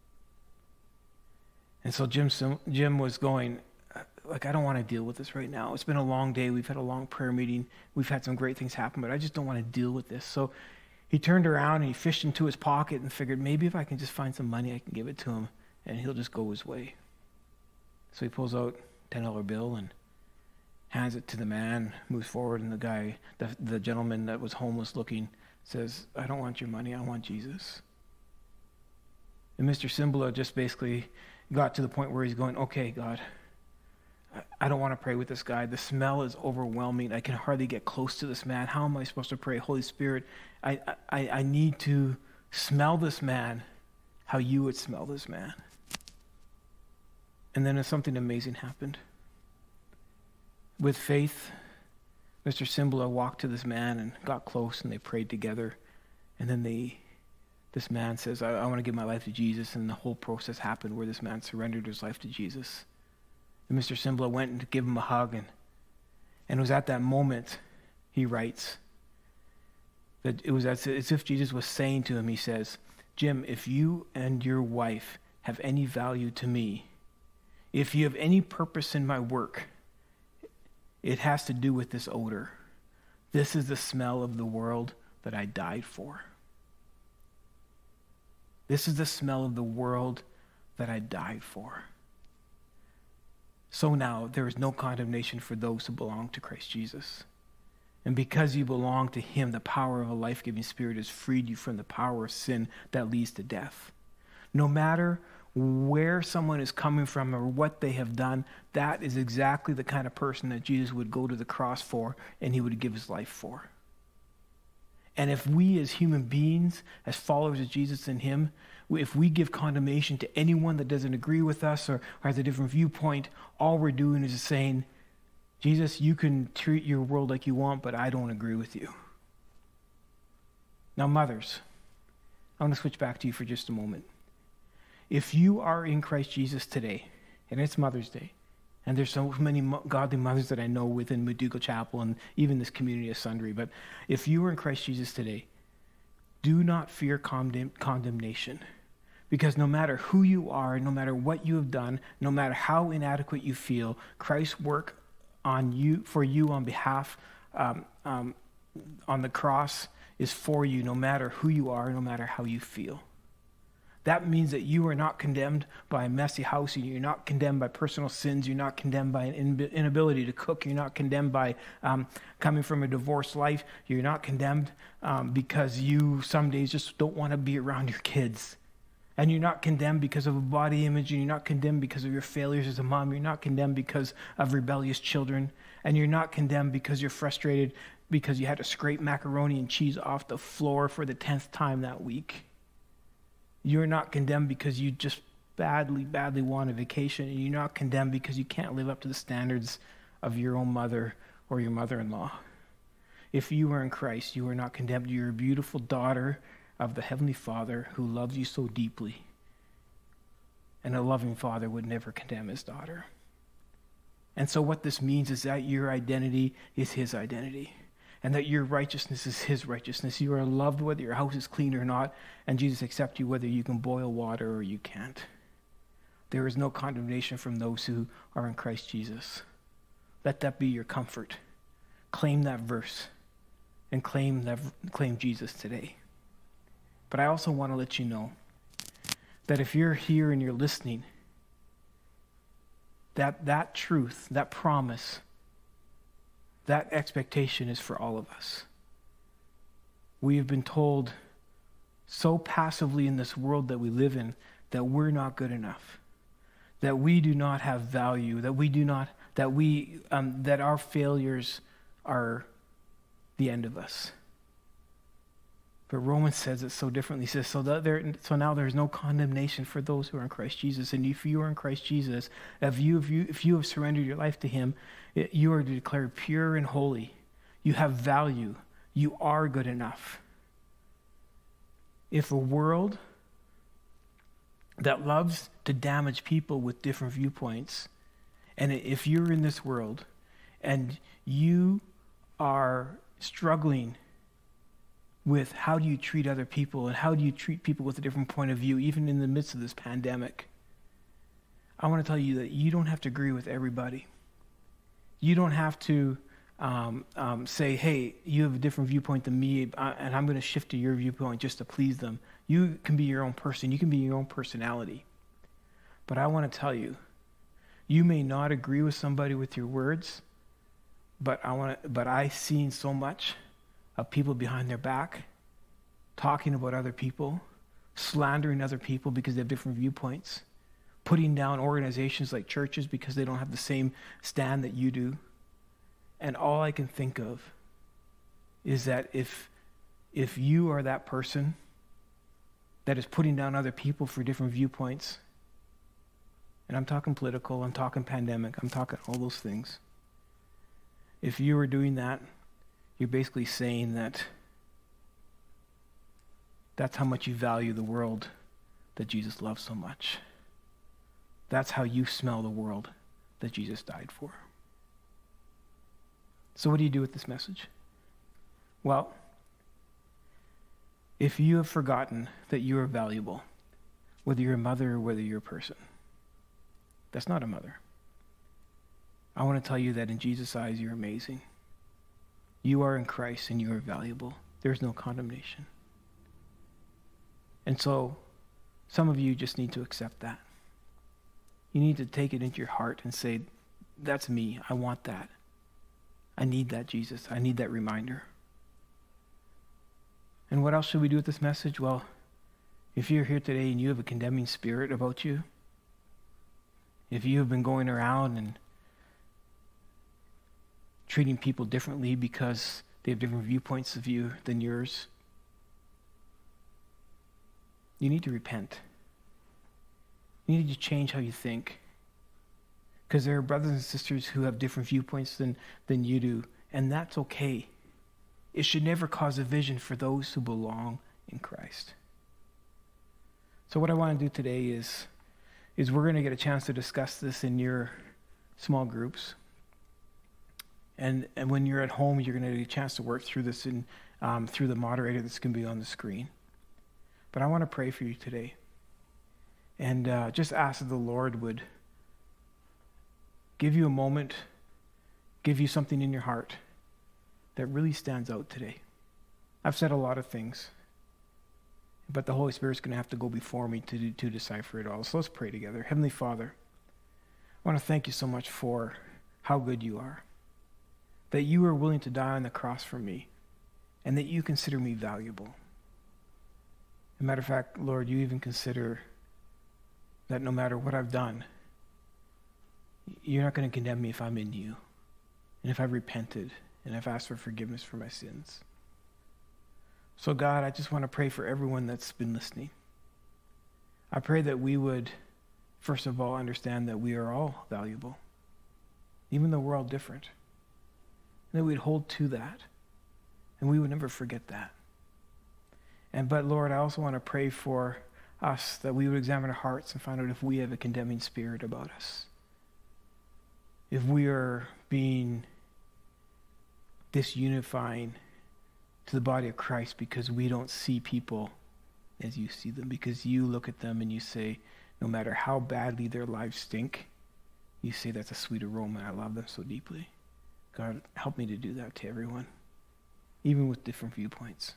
And so Jim, Jim was going, like, I don't want to deal with this right now. It's been a long day. We've had a long prayer meeting. We've had some great things happen, but I just don't want to deal with this. So he turned around and he fished into his pocket and figured, maybe if I can just find some money, I can give it to him, and he'll just go his way. So he pulls out a ten dollar bill and hands it to the man, moves forward, and the guy, the, the gentleman that was homeless looking, says, I don't want your money, I want Jesus. And Mister Cymbala just basically got to the point where he's going, okay, God, I don't want to pray with this guy. The smell is overwhelming. I can hardly get close to this man. How am I supposed to pray? Holy Spirit, I, I, I need to smell this man how you would smell this man. And then something amazing happened. With faith, Mister Cymbala walked to this man and got close, and they prayed together. And then they, this man says, I, I want to give my life to Jesus. And the whole process happened where this man surrendered his life to Jesus. And Mister Cymbala went and gave him a hug, and, and it was at that moment, he writes, that it was as, as if Jesus was saying to him, he says, Jim, if you and your wife have any value to me, if you have any purpose in my work, it has to do with this odor. This is the smell of the world that I died for. This is the smell of the world that I died for. So now there is no condemnation for those who belong to Christ Jesus. And because you belong to him, the power of a life-giving spirit has freed you from the power of sin that leads to death. No matter where someone is coming from or what they have done, that is exactly the kind of person that Jesus would go to the cross for and he would give his life for. And if we as human beings, as followers of Jesus and him, if we give condemnation to anyone that doesn't agree with us or, or has a different viewpoint, all we're doing is just saying, Jesus, you can treat your world like you want, but I don't agree with you. Now, mothers, I want to switch back to you for just a moment. If you are in Christ Jesus today, and it's Mother's Day, and there's so many godly mothers that I know within McDougall Chapel and even this community of Sundre, but if you are in Christ Jesus today, do not fear condemn- condemnation. Because no matter who you are, no matter what you have done, no matter how inadequate you feel, Christ's work on you, for you on behalf, um, um, on the cross is for you, no matter who you are, no matter how you feel. That means that you are not condemned by a messy house, you're not condemned by personal sins, you're not condemned by an inability to cook, you're not condemned by um, coming from a divorced life, you're not condemned um, because you some days just don't want to be around your kids. And you're not condemned because of a body image, and you're not condemned because of your failures as a mom, you're not condemned because of rebellious children, and you're not condemned because you're frustrated because you had to scrape macaroni and cheese off the floor for the tenth time that week. You're not condemned because you just badly, badly want a vacation, and you're not condemned because you can't live up to the standards of your own mother or your mother-in-law. If you are in Christ, you are not condemned. You're a beautiful daughter of the Heavenly Father who loves you so deeply. And a loving father would never condemn his daughter. And so what this means is that your identity is his identity, and that your righteousness is his righteousness. You are loved whether your house is clean or not, and Jesus accepts you whether you can boil water or you can't. There is no condemnation from those who are in Christ Jesus. Let that be your comfort. Claim that verse and claim that, claim Jesus today. But I also want to let you know that if you're here and you're listening, that that truth, that promise, that expectation is for all of us. We have been told so passively in this world that we live in that we're not good enough, that we do not have value, that we do not, that we, um, that our failures are the end of us. But Romans says it so differently. He says, so, that there, so now there's no condemnation for those who are in Christ Jesus. And if you are in Christ Jesus, if you, if you, if you have surrendered your life to him, it, you are declared pure and holy. You have value. You are good enough. If a world that loves to damage people with different viewpoints, and if you're in this world and you are struggling with how do you treat other people and how do you treat people with a different point of view, even in the midst of this pandemic, I want to tell you that you don't have to agree with everybody. You don't have to um, um, say, hey, you have a different viewpoint than me, and I'm going to shift to your viewpoint just to please them. You can be your own person. You can be your own personality. But I want to tell you, you may not agree with somebody with your words, but I want to, but I've seen so much of people behind their back talking about other people, slandering other people because they have different viewpoints, putting down organizations like churches because they don't have the same stand that you do. And all I can think of is that if if you are that person that is putting down other people for different viewpoints, and I'm talking political, I'm talking pandemic, I'm talking all those things, if you are doing that, you're basically saying that that's how much you value the world that Jesus loves so much. That's how you smell the world that Jesus died for. So what do you do with this message? Well, If you have forgotten that you are valuable, whether you're a mother or whether you're a person, that's not a mother. I want to tell you that in Jesus' eyes, you're amazing. You are in Christ and you are valuable. There's no condemnation. And so some of you just need to accept that. You need to take it into your heart and say, that's me. I want that. I need that, Jesus. I need that reminder. And what else should we do with this message? Well, if you're here today and you have a condemning spirit about you, if you have been going around and treating people differently because they have different viewpoints of you than yours, you need to repent. You need to change how you think. Because there are brothers and sisters who have different viewpoints than, than you do, and that's okay. It should never cause division for those who belong in Christ. So what I want to do today is, is we're going to get a chance to discuss this in your small groups. And, and when you're at home, you're going to get a chance to work through this in, um, through the moderator that's going to be on the screen. But I want to pray for you today. And uh, just ask that the Lord would give you a moment, give you something in your heart that really stands out today. I've said a lot of things, but the Holy Spirit's going to have to go before me to, to decipher it all. So let's pray together. Heavenly Father, I want to thank you so much for how good you are, that you were willing to die on the cross for me, and that you consider me valuable. As a matter of fact, Lord, you even consider that no matter what I've done, you're not going to condemn me if I'm in you, and if I've repented, and I've asked for forgiveness for my sins. So God, I just want to pray for everyone that's been listening. I pray that we would, first of all, understand that we are all valuable, even though we're all different. And that we'd hold to that, and we would never forget that. And but Lord, I also want to pray for us, that we would examine our hearts and find out if we have a condemning spirit about us. If we are being disunifying to the body of Christ because we don't see people as you see them, because you look at them and you say, no matter how badly their lives stink, you say that's a sweet aroma and I love them so deeply. God, help me to do that to everyone, even with different viewpoints.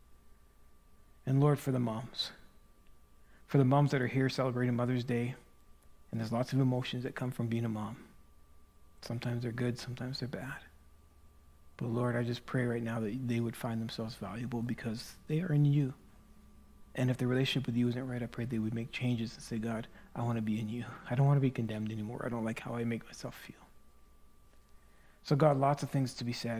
And Lord, for the moms, for the moms that are here celebrating Mother's Day, and there's lots of emotions that come from being a mom. Sometimes they're good, sometimes they're bad. But Lord, I just pray right now that they would find themselves valuable because they are in you. And if the relationship with you isn't right, I pray they would make changes and say, God, I want to be in you. I don't want to be condemned anymore. I don't like how I make myself feel. So God, lots of things to be said.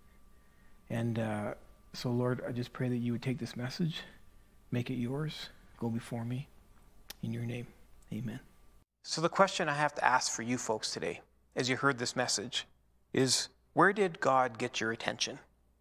And uh, so Lord, I just pray that you would take this message, make it yours, go before me. In your name, amen. So the question I have to ask for you folks today, as you heard this message, is where did God get your attention?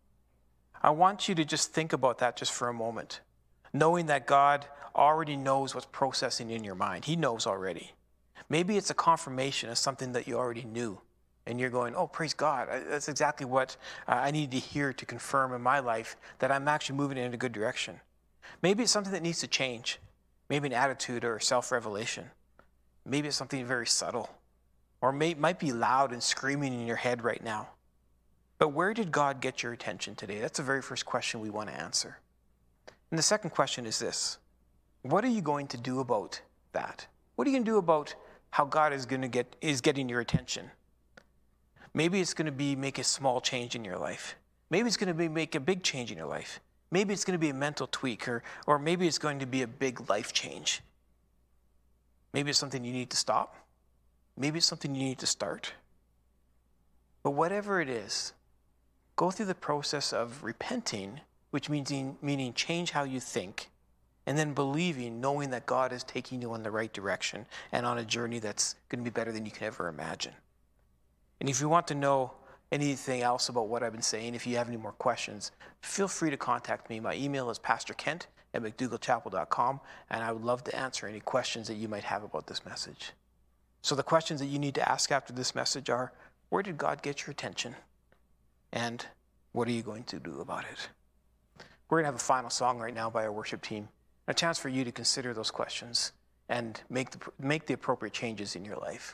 I want you to just think about that just for a moment, knowing that God already knows what's processing in your mind. He knows already. Maybe it's a confirmation of something that you already knew, and you're going, oh, praise God. That's exactly what I need to hear to confirm in my life that I'm actually moving in a good direction. Maybe it's something that needs to change, maybe an attitude or self-revelation. Maybe it's something very subtle, or may, might be loud and screaming in your head right now. But where did God get your attention today? That's the very first question we want to answer. And the second question is this: what are you going to do about that? What are you going to do about how God is going to get is getting your attention? Maybe it's going to be make a small change in your life. Maybe it's going to be make a big change in your life. Maybe it's going to be a mental tweak, or, or maybe it's going to be a big life change. Maybe it's something you need to stop. Maybe it's something you need to start. But whatever it is, go through the process of repenting, which means meaning change how you think, and then believing, knowing that God is taking you in the right direction and on a journey that's going to be better than you can ever imagine. And if you want to know anything else about what I've been saying, if you have any more questions, feel free to contact me. My email is pastor kent at mcdougall chapel dot com, and I would love to answer any questions that you might have about this message. So the questions that you need to ask after this message are, where did God get your attention? And what are you going to do about it? We're going to have a final song right now by our worship team, a chance for you to consider those questions and make the, make the appropriate changes in your life.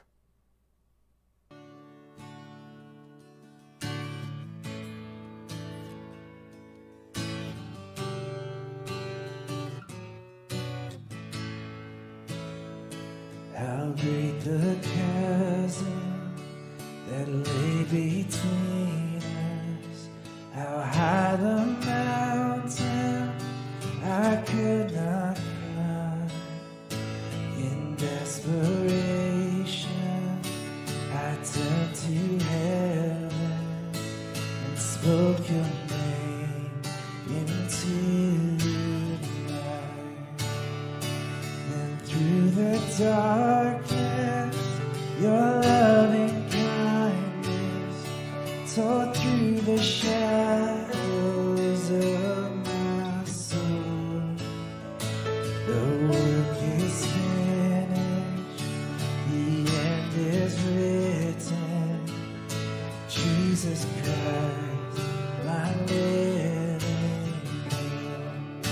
How great the chasm that lay between us, how high the mountain I could not climb. In desperation I turned to heaven and spoke your name into the night. And through the darkness your loving kindness tore through the shadows of my soul. The work is finished, the end is written. Jesus Christ, my living hope.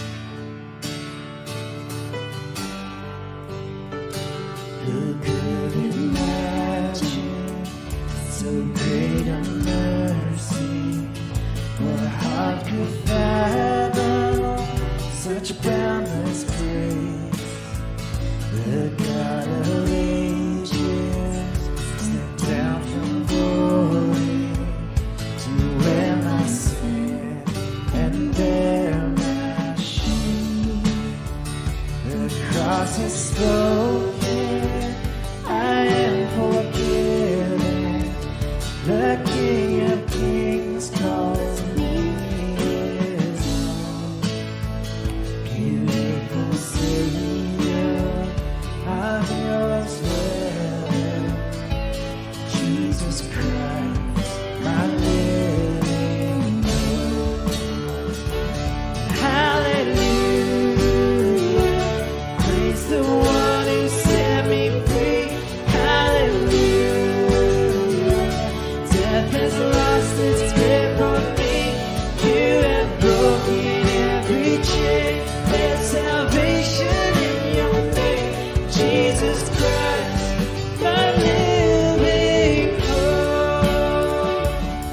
Who could imagine so great a mercy? What heart could fathom such boundless grace? The God of ages stepped down from glory to wear my sin and bear my shame. The cross has spoken, I am forgiven. The King of Kings calls me his own. Beautiful Savior, I'm yours forever. Jesus Christ, my living hope. Hallelujah, praise the one who set me free. Hallelujah, death has lost its grip on me. You have broken every chain. There's salvation in your name, Jesus Christ, my living hope.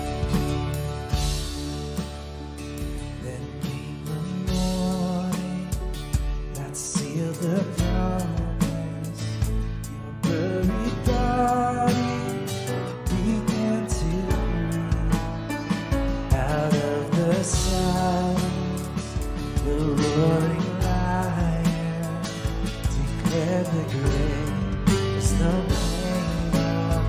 Then came the morning that sealed the promise. Your buried body began to breathe. Out of the silence, the roaring lion declared the grave is no pain of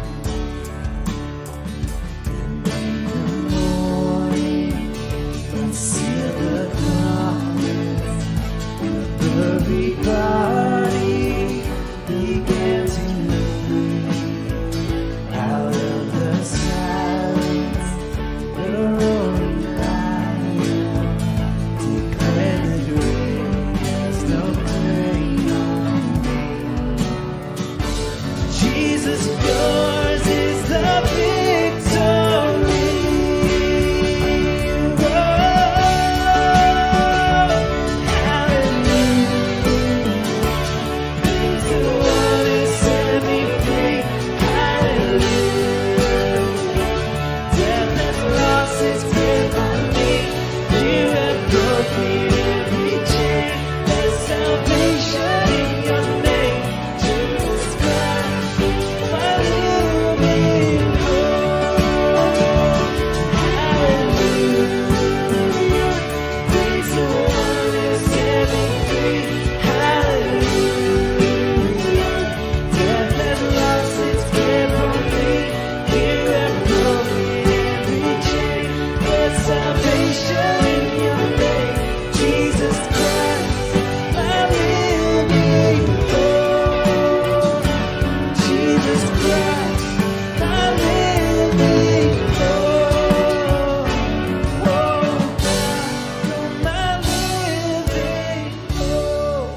Then came the morning that sealed the promise. The buried body began to breathe. Out of the silence, the roaring lion declared the grave has no claim on me. Jesus, yours is the victory. Oh, hallelujah. Praise the one who set me free. Hallelujah. Death has lost its grip on me. You have broken every chain. There's salvation in your name, Jesus Christ, my living hope. Hallelujah. Praise the one who set me free. Hallelujah. Death has lost its grip on me. You have broken every chain. There's salvation in your name, Jesus Christ, my living hope. Jesus Christ, my living hope. Oh God, you're my living hope.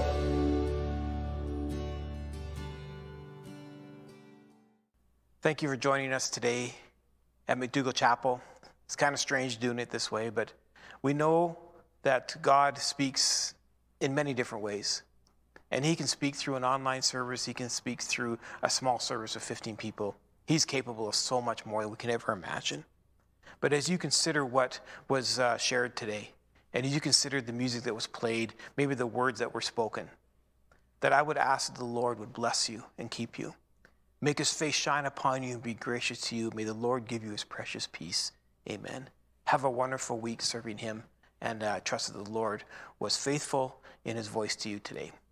Thank you for joining us today at McDougall Chapel. It's kind of strange doing it this way, but we know that God speaks in many different ways. And he can speak through an online service. He can speak through a small service of fifteen people. He's capable of so much more than we can ever imagine. But as you consider what was uh, shared today, and as you consider the music that was played, maybe the words that were spoken, that I would ask that the Lord would bless you and keep you. Make his face shine upon you and be gracious to you. May the Lord give you his precious peace. Amen. Have a wonderful week serving him, and uh, trust that the Lord was faithful in his voice to you today.